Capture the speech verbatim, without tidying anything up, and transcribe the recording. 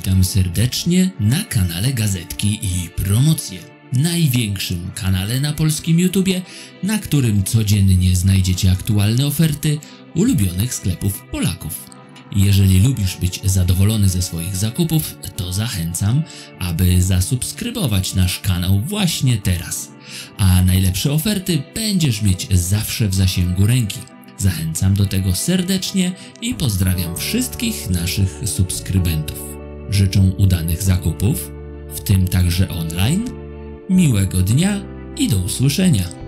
witam serdecznie na kanale Gazetki i Promocje. Największym kanale na polskim YouTubie, na którym codziennie znajdziecie aktualne oferty ulubionych sklepów Polaków. Jeżeli lubisz być zadowolony ze swoich zakupów, to zachęcam, aby zasubskrybować nasz kanał właśnie teraz. A najlepsze oferty będziesz mieć zawsze w zasięgu ręki. Zachęcam do tego serdecznie i pozdrawiam wszystkich naszych subskrybentów. Życzę udanych zakupów, w tym także online, miłego dnia i do usłyszenia.